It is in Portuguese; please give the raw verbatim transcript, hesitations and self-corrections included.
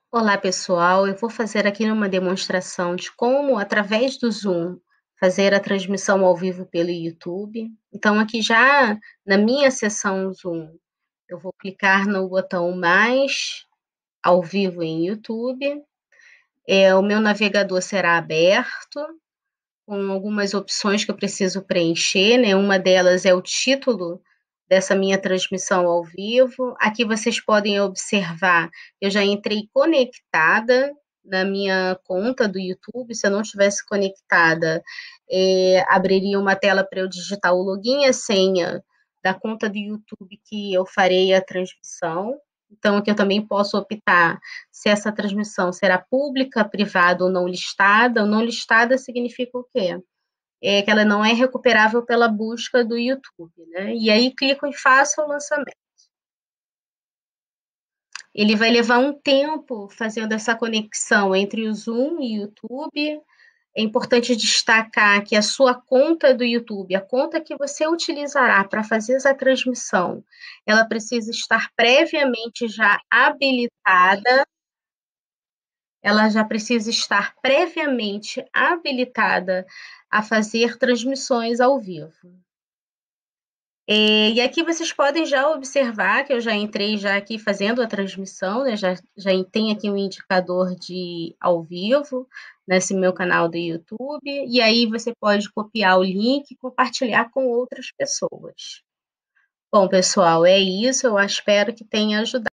Olá, pessoal. Eu vou fazer aqui uma demonstração de como, através do Zoom, fazer a transmissão ao vivo pelo YouTube. Então, aqui já na minha sessão Zoom, eu vou clicar no botão mais ao vivo em YouTube. É, o meu navegador será aberto, com algumas opções que eu preciso preencher, né? Uma delas é o título dessa minha transmissão ao vivo. Aqui vocês podem observar, eu já entrei conectada na minha conta do YouTube. Se eu não estivesse conectada, é, abriria uma tela para eu digitar o login e a senha da conta do YouTube que eu farei a transmissão. Então, aqui eu também posso optar se essa transmissão será pública, privada ou não listada. Ou não listada significa o quê? É que ela não é recuperável pela busca do YouTube, né? E aí clico e faço o lançamento. Ele vai levar um tempo fazendo essa conexão entre o Zoom e o YouTube. É importante destacar que a sua conta do YouTube, a conta que você utilizará para fazer essa transmissão, ela precisa estar previamente já habilitada. Ela já precisa estar previamente habilitada a fazer transmissões ao vivo. E aqui vocês podem já observar que eu já entrei já aqui fazendo a transmissão, né? Já, já tem aqui um indicador de ao vivo nesse meu canal do YouTube, e aí você pode copiar o link e compartilhar com outras pessoas. Bom, pessoal, é isso. Eu espero que tenha ajudado.